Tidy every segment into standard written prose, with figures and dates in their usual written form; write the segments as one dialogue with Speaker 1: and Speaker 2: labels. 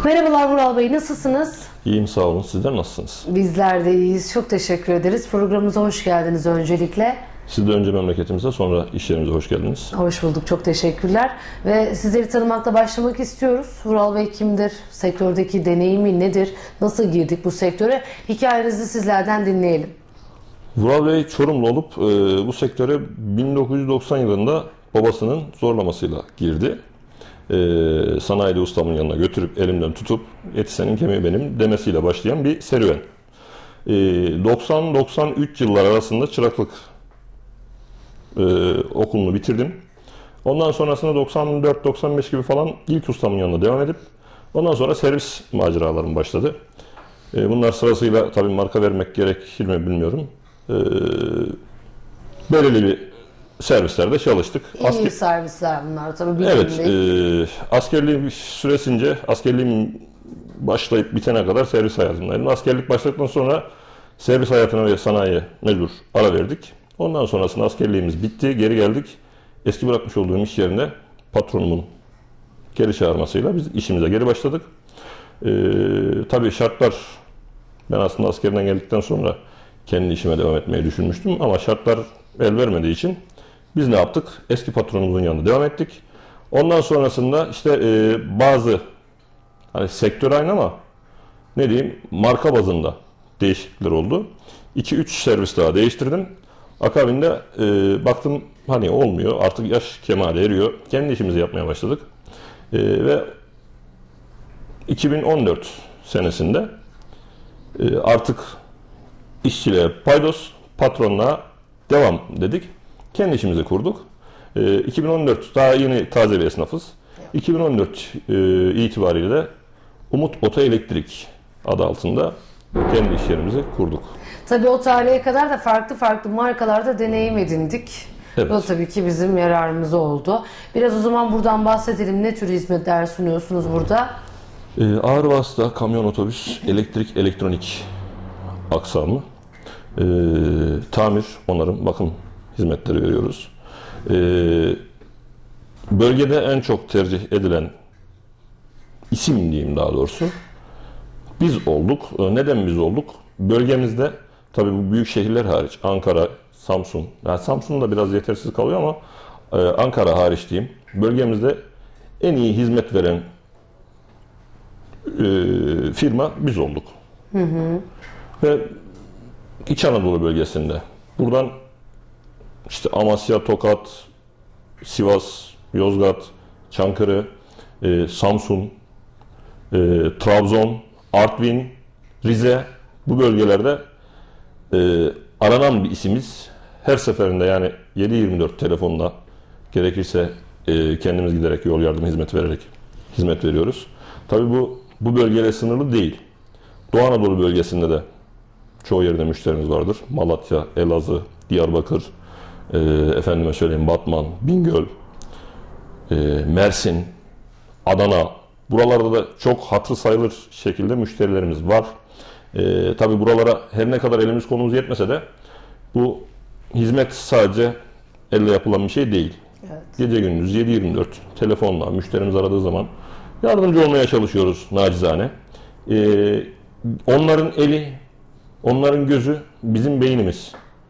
Speaker 1: Merhabalar Vural Bey, nasılsınız?
Speaker 2: İyiyim, sağ olun. Sizler nasılsınız?
Speaker 1: Bizler de iyiyiz. Çok teşekkür ederiz. Programımıza hoş geldiniz öncelikle.
Speaker 2: Siz de önce memleketimize, sonra iş yerimize hoş geldiniz.
Speaker 1: Hoş bulduk. Çok teşekkürler. Ve sizleri tanımakla başlamak istiyoruz. Vural Bey kimdir? Sektördeki deneyimi nedir? Nasıl girdik bu sektöre? Hikayenizi sizlerden dinleyelim.
Speaker 2: Vural Bey Çorumlu olup bu sektöre 1990 yılında babasının zorlamasıyla girdi. Sanayide ustamın yanına götürüp elimden tutup eti senin kemiği benim demesiyle başlayan bir serüven. 90-93 yıllar arasında çıraklık okulunu bitirdim. Ondan sonrasında 94-95 gibi falan ilk ustamın yanına devam edip ondan sonra servis maceralarım başladı. Bunlar sırasıyla tabii marka vermek gerekir mi bilmiyorum. Belirli bir servislerde çalıştık.
Speaker 1: İyi servisler bunlar tabii.
Speaker 2: Evet, askerliğim süresince, askerliğim başlayıp bitene kadar servis hayatındaydım. Askerlik başladıktan sonra servis hayatına ve sanayiye mecbur ara verdik. Ondan sonrasında askerliğimiz bitti, geri geldik. Eski bırakmış olduğum iş yerinde patronumun geri çağırmasıyla biz işimize geri başladık. Tabii şartlar, ben aslında askerden geldikten sonra kendi işime devam etmeyi düşünmüştüm ama şartlar el vermediği için biz ne yaptık? Eski patronumuzun yanında devam ettik. Ondan sonrasında işte bazı hani sektör aynı ama ne diyeyim marka bazında değişiklikler oldu. 2-3 servis daha değiştirdim. Akabinde baktım hani olmuyor, artık yaş kemale eriyor. Kendi işimizi yapmaya başladık. Ve 2014 senesinde artık işçiliğe paydos, patronluğa devam dedik. Kendi işimizi kurduk. 2014 daha yeni taze bir esnafız. 2014 itibariyle de Umut Oto Elektrik adı altında kendi iş yerimizi kurduk.
Speaker 1: Tabii o tarihe kadar da farklı markalarda deneyim edindik.
Speaker 2: Evet.
Speaker 1: Bu tabii ki bizim yararımıza oldu. Biraz o zaman buradan bahsedelim. Ne tür hizmetler sunuyorsunuz burada?
Speaker 2: Ağır vasıta, kamyon, otobüs, elektrik, elektronik aksamı, tamir, onarım, bakım hizmetleri veriyoruz. Bölgede en çok tercih edilen isim diyeyim daha doğrusu biz olduk. Neden biz olduk? Bölgemizde tabii bu büyük şehirler hariç Ankara, Samsun, yani Samsun da biraz yetersiz kalıyor ama Ankara hariç diyeyim. Bölgemizde en iyi hizmet veren firma biz olduk. Ve İç Anadolu bölgesinde buradan işte Amasya, Tokat, Sivas, Yozgat, Çankırı, Samsun, Trabzon, Artvin, Rize bu bölgelerde aranan bir isimiz. Her seferinde yani 7/24 telefonla gerekirse kendimiz giderek yol yardım hizmet vererek hizmet veriyoruz. Tabii bu bölgeyle sınırlı değil. Doğu Anadolu bölgesinde de çoğu yerde müşterimiz vardır. Malatya, Elazığ, Diyarbakır, efendime söyleyeyim Batman, Bingöl, Mersin, Adana. Buralarda da çok hatırı sayılır şekilde müşterilerimiz var. Tabii buralara her ne kadar elimiz kolumuz yetmese de bu hizmet sadece elle yapılan bir şey değil.
Speaker 1: Evet.
Speaker 2: Gece gündüz 7/24 telefonla müşterimiz aradığı zaman yardımcı olmaya çalışıyoruz nacizane. Onların eli, onların gözü bizim beynimiz.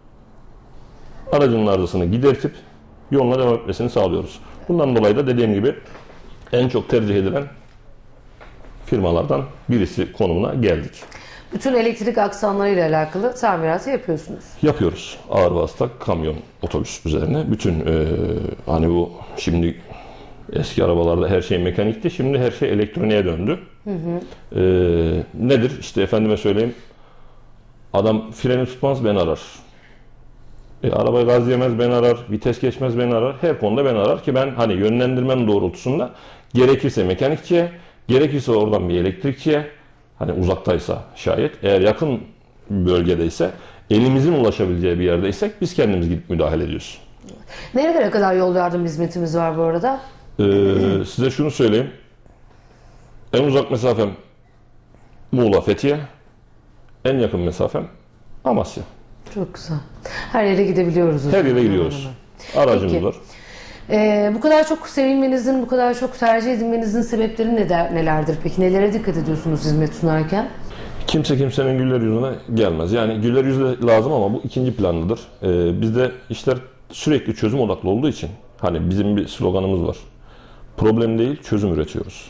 Speaker 2: Aracının arızasını gidertip yoluna devam etmesini sağlıyoruz. Bundan dolayı da dediğim gibi en çok tercih edilen firmalardan birisi konumuna geldik.
Speaker 1: Bütün elektrik aksamlarıyla alakalı tamiratı yapıyorsunuz.
Speaker 2: Yapıyoruz. Ağır vasıta, kamyon, otobüs üzerine. Bütün hani bu şimdi eski arabalarda her şey mekanikti. Şimdi her şey elektroniğe döndü. Nedir? İşte efendime söyleyeyim. Adam freni tutmaz ben arar. Arabayı gaz yemez ben arar. Vites geçmez ben arar. Her konuda ben arar ki ben hani yönlendirmem doğrultusunda gerekirse mekanikçiye, gerekirse oradan bir elektrikçiye, hani uzaktaysa şayet, eğer yakın bölgedeyse, elimizin ulaşabileceği bir yerdeysek biz kendimiz gidip müdahale ediyoruz.
Speaker 1: Nerelere kadar yol yardım hizmetimiz var bu arada?
Speaker 2: Size şunu söyleyeyim. En uzak mesafem Muğla, Fethiye. En yakın mesafem Amasya.
Speaker 1: Çok güzel. Her yere gidebiliyoruz.
Speaker 2: Her yere gidiyoruz. Aracımız var.
Speaker 1: Bu kadar çok sevilmenizin, bu kadar çok tercih edilmenizin sebepleri nelerdir? Peki nelere dikkat ediyorsunuz hizmet sunarken?
Speaker 2: Kimse kimsenin güler yüzüne gelmez. Yani güler yüzü lazım ama bu ikinci planlıdır. Bizde işler sürekli çözüm odaklı olduğu için hani bizim bir sloganımız var. Problem değil, çözüm üretiyoruz.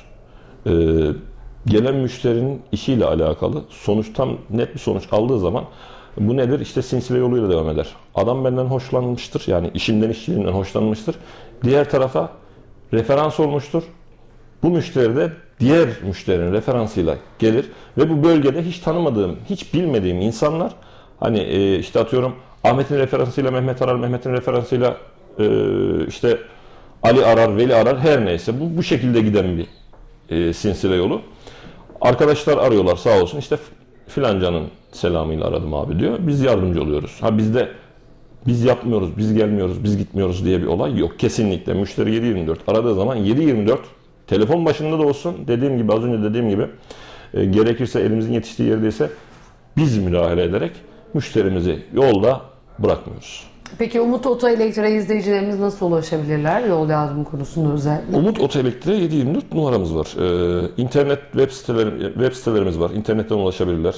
Speaker 2: Gelen müşterinin işiyle alakalı sonuçtan net bir sonuç aldığı zaman bu nedir? İşte sinsile yoluyla devam eder. Adam benden hoşlanmıştır. Yani işimden, işçiliğimden hoşlanmıştır. Diğer tarafa referans olmuştur. Bu müşteri de diğer müşterinin referansıyla gelir ve bu bölgede hiç tanımadığım, hiç bilmediğim insanlar hani işte atıyorum Ahmet'in referansıyla Mehmet arar, Mehmet'in referansıyla işte Ali arar, Veli arar her neyse bu şekilde giden bir sinsile yolu. Arkadaşlar arıyorlar sağ olsun işte filancanın selamıyla aradım abi diyor. Biz yardımcı oluyoruz. Ha bizde biz yapmıyoruz, biz gelmiyoruz, biz gitmiyoruz diye bir olay yok. Kesinlikle müşteri 7/24 aradığı zaman 7/24 telefon başında da olsun dediğim gibi az önce dediğim gibi gerekirse elimizin yetiştiği yerdeyse biz müdahale ederek müşterimizi yolda bırakmıyoruz.
Speaker 1: Peki Umut Otoelektrik'e izleyicilerimiz nasıl ulaşabilirler yol yardım konusunda özellikle?
Speaker 2: Umut Otoelektrik'e 7/24 numaramız var. İnternet web sitelerimiz var. İnternetten ulaşabilirler.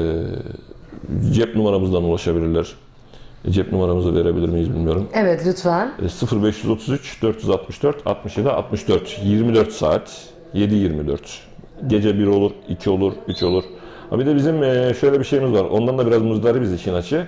Speaker 2: Cep numaramızdan ulaşabilirler. Cep numaramızı verebilir miyiz bilmiyorum.
Speaker 1: Evet lütfen.
Speaker 2: 0533 464 67 64 24 saat 7/24. Gece 1 olur, 2 olur, 3 olur. Ha bir de bizim şöyle bir şeyimiz var. Ondan da biraz muzdaribiz işin açığı.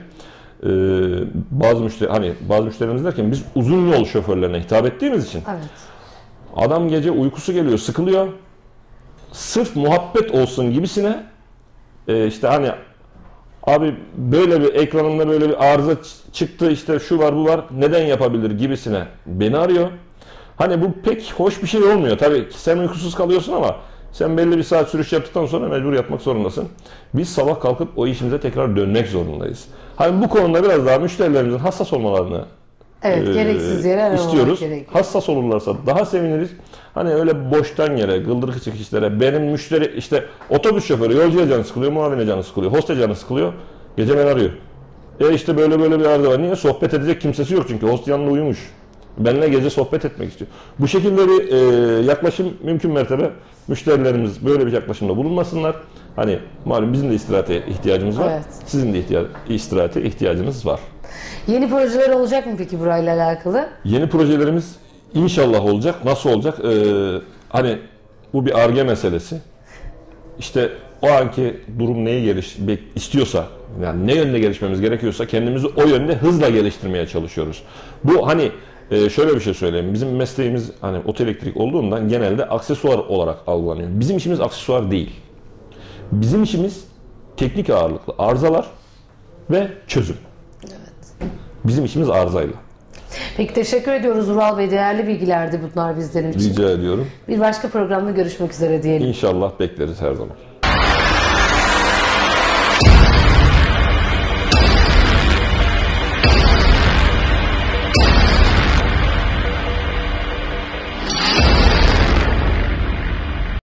Speaker 2: Bazı müşterilerimiz derken biz uzun yol şoförlerine hitap ettiğimiz için
Speaker 1: Evet.
Speaker 2: adam gece uykusu geliyor, sıkılıyor. Sırf muhabbet olsun gibisine işte hani abi böyle bir ekranında böyle bir arıza çıktı işte şu var bu var neden yapabilir gibisine beni arıyor. Hani bu pek hoş bir şey olmuyor. Tabii ki sen uykusuz kalıyorsun ama sen belli bir saat sürüş yaptıktan sonra mecbur yatmak zorundasın. Biz sabah kalkıp o işimize tekrar dönmek zorundayız. Hani bu konuda biraz daha müşterilerimizin hassas olmalarını
Speaker 1: gereksiz yere
Speaker 2: istiyoruz.
Speaker 1: gerekiyor.
Speaker 2: Hassas olurlarsa daha seviniriz. Hani öyle boştan yere, gıldırık çıkışlara benim müşteri işte otobüs şoförü yolcuya canı sıkılıyor, muavine canı sıkılıyor, hoste canı sıkılıyor. Gece beni arıyor. İşte böyle bir arıza var. Niye? Sohbet edecek kimsesi yok çünkü host yanında uyumuş. Benimle gece sohbet etmek istiyor. Bu şekilde bir yaklaşım mümkün mertebe müşterilerimiz böyle bir yaklaşımda bulunmasınlar. Hani malum bizim de istirahate ihtiyacımız var.
Speaker 1: Evet.
Speaker 2: Sizin de istirahate ihtiyacınız var.
Speaker 1: Yeni projeler olacak mı peki burayla alakalı?
Speaker 2: Yeni projelerimiz inşallah olacak. Nasıl olacak? Hani bu bir Ar-Ge meselesi. İşte o anki durum neyi istiyorsa, yani ne yönde gelişmemiz gerekiyorsa kendimizi o yönde hızla geliştirmeye çalışıyoruz. Bu hani şöyle bir şey söyleyeyim. Bizim mesleğimiz hani otoelektrik olduğundan genelde aksesuar olarak algılanıyor. Bizim işimiz aksesuar değil. Bizim işimiz teknik ağırlıklı arızalar ve çözüm.
Speaker 1: Evet.
Speaker 2: Bizim işimiz arızayla.
Speaker 1: Peki teşekkür ediyoruz Ural Bey. Değerli bilgilerdi bunlar bizlerin için.
Speaker 2: Rica ediyorum.
Speaker 1: Bir başka programda görüşmek üzere diyelim.
Speaker 2: İnşallah bekleriz her zaman.